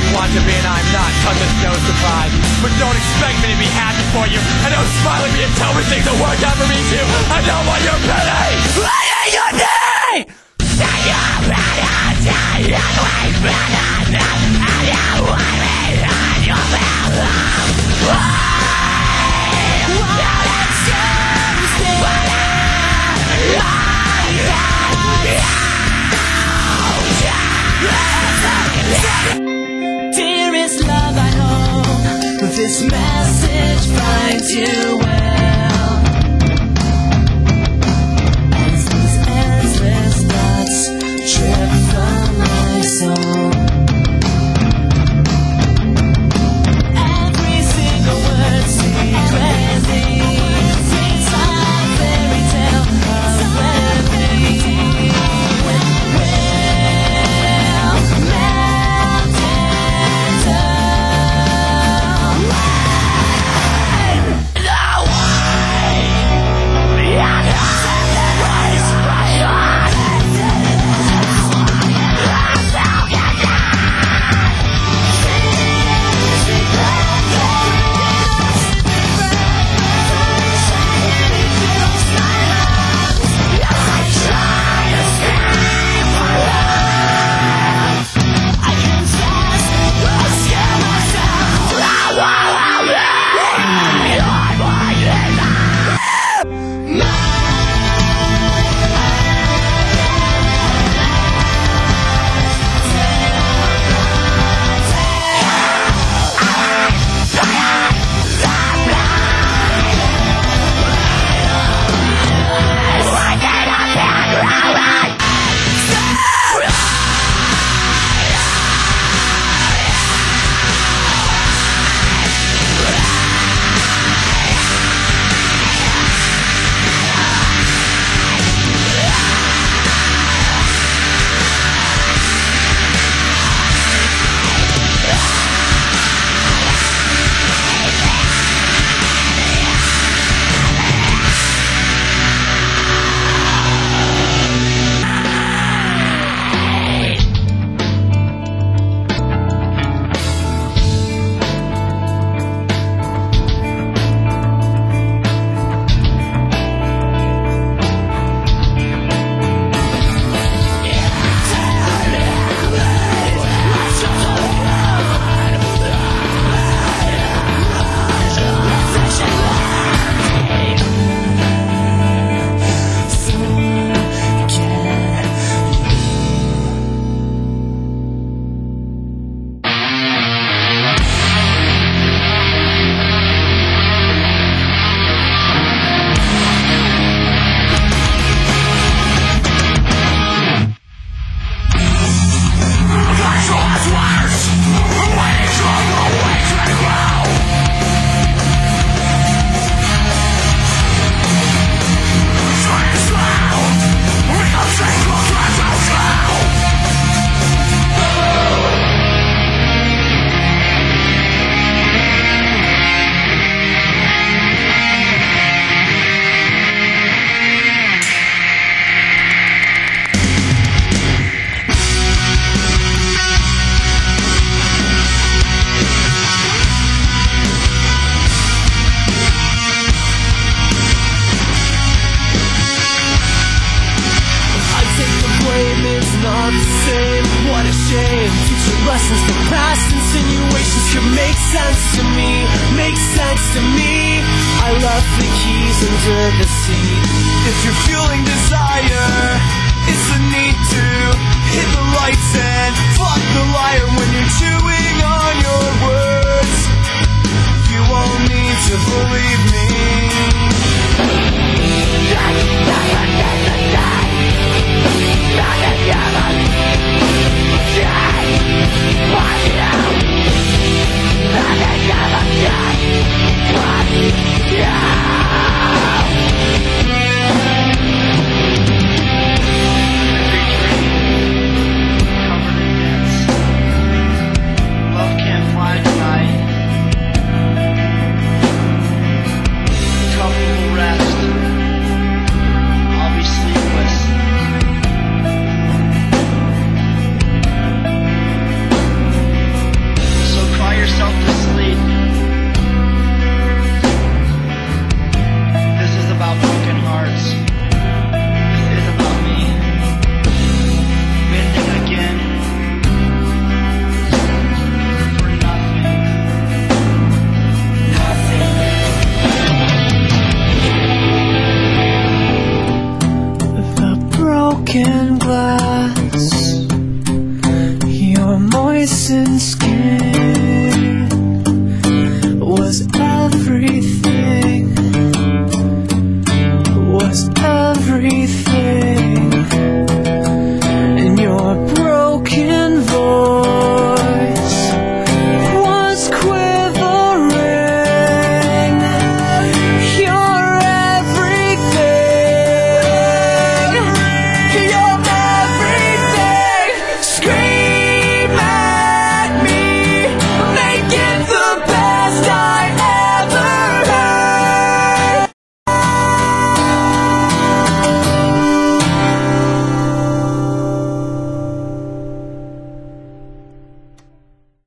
want to be and I'm not, cause it's no surprise. But don't expect me to be happy for you, and don't smile at me and tell me things will work out for me too. I don't want your pity, I hate your day. Dearest love, I hope this message finds you well. As these endless thoughts trip from my soul, every single word secretly it's a fairy tale of remedy. Not the same, what a shame. Future lessons, the past insinuations could make sense to me, make sense to me. I left the keys under the seat. If you're feeling desire, it's the need to hit the lights and fuck the liar when you're chewing on your words. You won't need to believe me. broken glass, your moistened skin.